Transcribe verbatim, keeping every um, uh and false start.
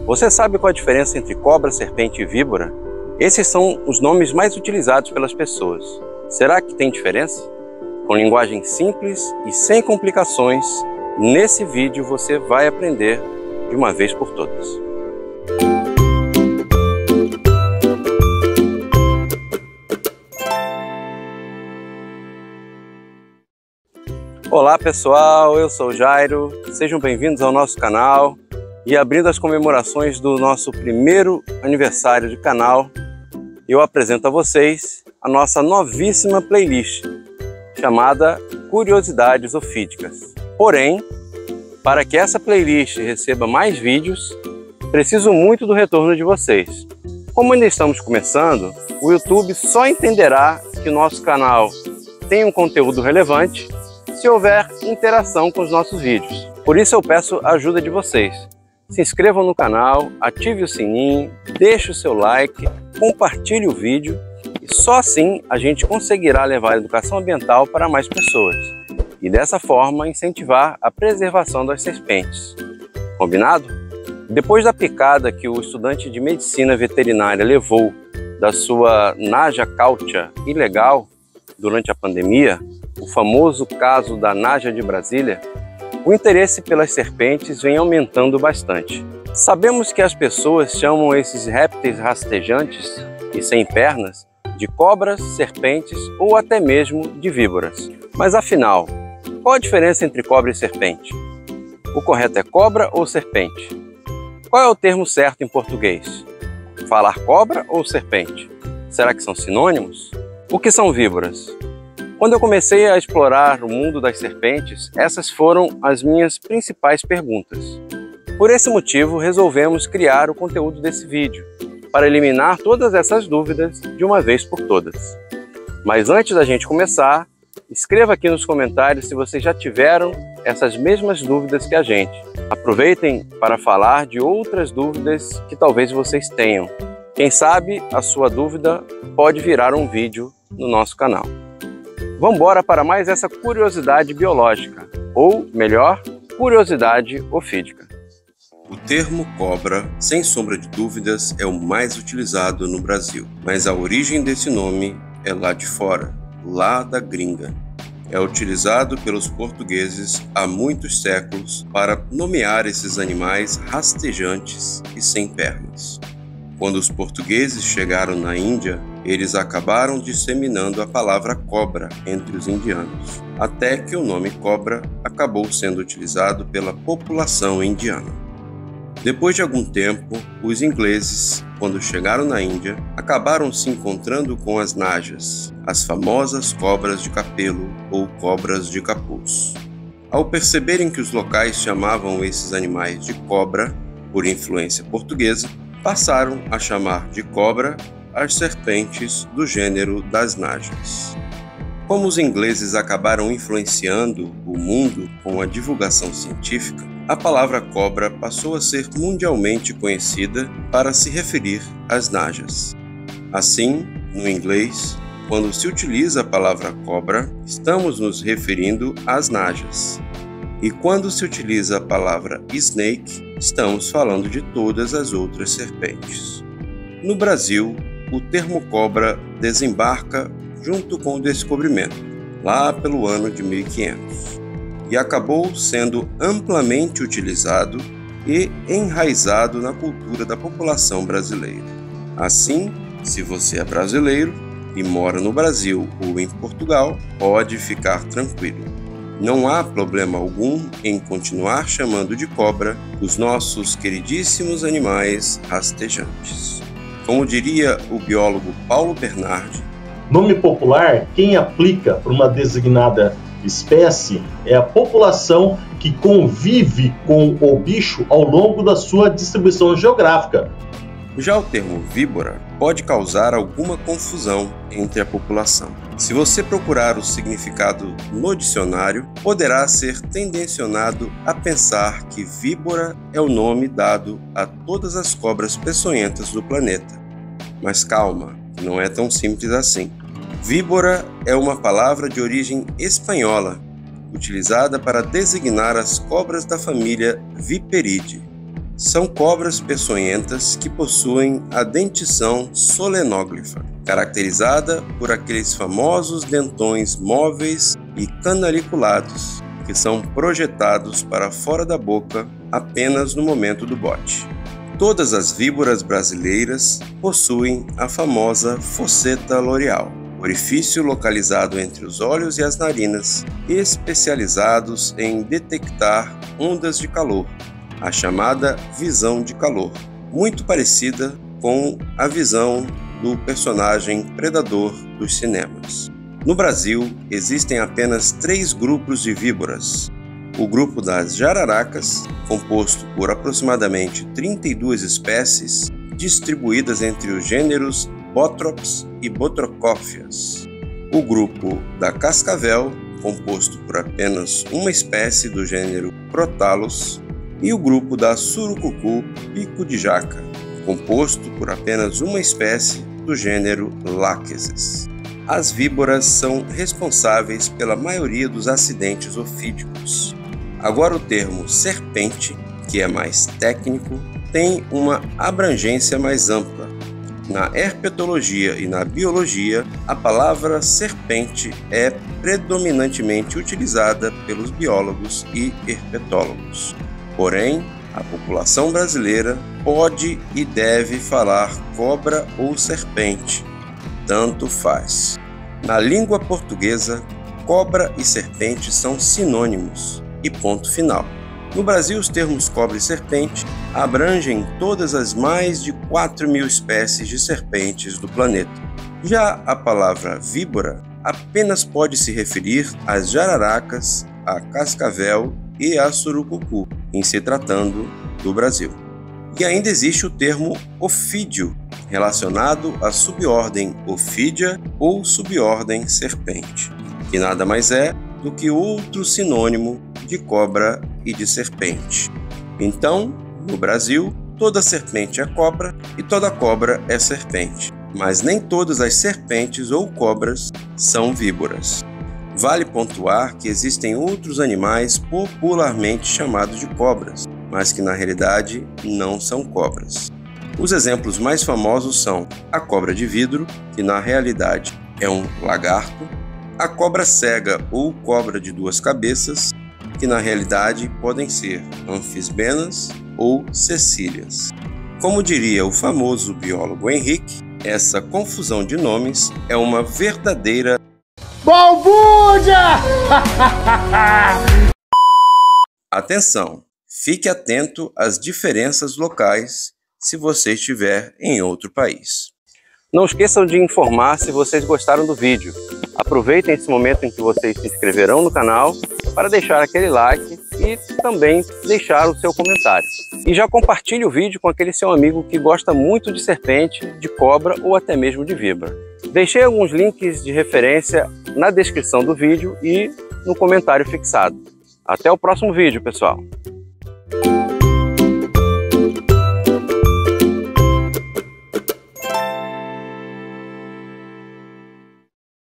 Você sabe qual a diferença entre cobra, serpente e víbora? Esses são os nomes mais utilizados pelas pessoas. Será que tem diferença? Com linguagem simples e sem complicações, nesse vídeo você vai aprender de uma vez por todas. Olá pessoal, eu sou o Jairo, sejam bem-vindos ao nosso canal. E abrindo as comemorações do nosso primeiro aniversário de canal, eu apresento a vocês a nossa novíssima playlist, chamada Curiosidades Ofídicas. Porém, para que essa playlist receba mais vídeos, preciso muito do retorno de vocês. Como ainda estamos começando, o YouTube só entenderá que o nosso canal tem um conteúdo relevante se houver interação com os nossos vídeos. Por isso eu peço a ajuda de vocês. Se inscrevam no canal, ative o sininho, deixe o seu like, compartilhe o vídeo e só assim a gente conseguirá levar a educação ambiental para mais pessoas e dessa forma incentivar a preservação das serpentes. Combinado? Depois da picada que o estudante de medicina veterinária levou da sua Naja cautia ilegal durante a pandemia, o famoso caso da Naja de Brasília, o interesse pelas serpentes vem aumentando bastante. Sabemos que as pessoas chamam esses répteis rastejantes e sem pernas de cobras, serpentes ou até mesmo de víboras. Mas afinal, qual a diferença entre cobra e serpente? O correto é cobra ou serpente? Qual é o termo certo em português? Falar cobra ou serpente? Será que são sinônimos? O que são víboras? Quando eu comecei a explorar o mundo das serpentes, essas foram as minhas principais perguntas. Por esse motivo, resolvemos criar o conteúdo desse vídeo, para eliminar todas essas dúvidas de uma vez por todas. Mas antes da gente começar, escreva aqui nos comentários se vocês já tiveram essas mesmas dúvidas que a gente. Aproveitem para falar de outras dúvidas que talvez vocês tenham. Quem sabe a sua dúvida pode virar um vídeo no nosso canal. Vamos embora para mais essa curiosidade biológica, ou melhor, curiosidade ofídica. O termo cobra, sem sombra de dúvidas, é o mais utilizado no Brasil, mas a origem desse nome é lá de fora, lá da gringa. É utilizado pelos portugueses há muitos séculos para nomear esses animais rastejantes e sem pernas. Quando os portugueses chegaram na Índia, eles acabaram disseminando a palavra cobra entre os indianos, até que o nome cobra acabou sendo utilizado pela população indiana. Depois de algum tempo, os ingleses, quando chegaram na Índia, acabaram se encontrando com as najas, as famosas cobras de capelo ou cobras de capuz. Ao perceberem que os locais chamavam esses animais de cobra, por influência portuguesa, passaram a chamar de cobra as serpentes do gênero das najas. Como os ingleses acabaram influenciando o mundo com a divulgação científica, a palavra cobra passou a ser mundialmente conhecida para se referir às najas. Assim, no inglês, quando se utiliza a palavra cobra, estamos nos referindo às najas. E quando se utiliza a palavra snake, estamos falando de todas as outras serpentes. No Brasil, o termo cobra desembarca junto com o descobrimento, lá pelo ano de mil e quinhentos, e acabou sendo amplamente utilizado e enraizado na cultura da população brasileira. Assim, se você é brasileiro e mora no Brasil ou em Portugal, pode ficar tranquilo. Não há problema algum em continuar chamando de cobra os nossos queridíssimos animais rastejantes. Como diria o biólogo Paulo Bernardi, nome popular, quem aplica para uma designada espécie é a população que convive com o bicho ao longo da sua distribuição geográfica. Já o termo víbora pode causar alguma confusão entre a população. Se você procurar o significado no dicionário, poderá ser tendencionado a pensar que víbora é o nome dado a todas as cobras peçonhentas do planeta. Mas calma, não é tão simples assim. Víbora é uma palavra de origem espanhola, utilizada para designar as cobras da família Viperidae. São cobras peçonhentas que possuem a dentição solenóglifa, caracterizada por aqueles famosos dentões móveis e canaliculados, que são projetados para fora da boca apenas no momento do bote. Todas as víboras brasileiras possuem a famosa fosseta loreal, orifício localizado entre os olhos e as narinas, especializados em detectar ondas de calor, a chamada visão de calor, muito parecida com a visão do personagem predador dos cinemas. No Brasil, existem apenas três grupos de víboras. O grupo das jararacas, composto por aproximadamente trinta e duas espécies, distribuídas entre os gêneros Botrops e Botrocóphias. O grupo da cascavel, composto por apenas uma espécie do gênero Crotalus, e o grupo da surucucu bico de jaca, composto por apenas uma espécie do gênero Lachesis. As víboras são responsáveis pela maioria dos acidentes ofídicos. Agora o termo serpente, que é mais técnico, tem uma abrangência mais ampla. Na herpetologia e na biologia, a palavra serpente é predominantemente utilizada pelos biólogos e herpetólogos. Porém, a população brasileira pode e deve falar cobra ou serpente, tanto faz. Na língua portuguesa, cobra e serpente são sinônimos e ponto final. No Brasil, os termos cobra e serpente abrangem todas as mais de quatro mil espécies de serpentes do planeta. Já a palavra víbora apenas pode se referir às jararacas, à cascavel e à surucucu, em se tratando do Brasil. E ainda existe o termo ofídio, relacionado à subordem Ophidia ou subordem serpente, que nada mais é do que outro sinônimo de cobra e de serpente. Então, no Brasil, toda serpente é cobra e toda cobra é serpente, mas nem todas as serpentes ou cobras são víboras. Vale pontuar que existem outros animais popularmente chamados de cobras, mas que na realidade não são cobras. Os exemplos mais famosos são a cobra de vidro, que na realidade é um lagarto, a cobra cega ou cobra de duas cabeças, que na realidade podem ser anfisbenas ou cecílias. Como diria o famoso biólogo Henrique, essa confusão de nomes é uma verdadeira balbúrdia! Atenção! Fique atento às diferenças locais se você estiver em outro país. Não esqueçam de informar se vocês gostaram do vídeo. Aproveitem esse momento em que vocês se inscreverão no canal para deixar aquele like e também deixar o seu comentário. E já compartilhe o vídeo com aquele seu amigo que gosta muito de serpente, de cobra ou até mesmo de víbora. Deixei alguns links de referência na descrição do vídeo e no comentário fixado. Até o próximo vídeo, pessoal!